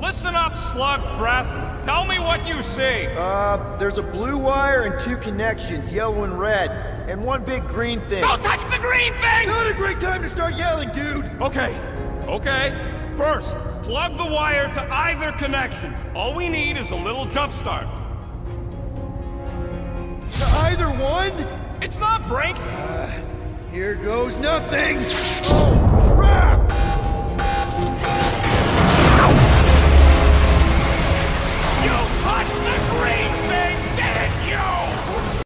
Listen up, slug breath. Tell me what you see. There's a blue wire and 2 connections, yellow and red, and 1 big green thing. Don't touch the green thing! Not a great time to start yelling, dude! Okay. First, plug the wire to either connection. All we need is a little jump start. To either one? It's not break. Here goes nothing! Oh, crap!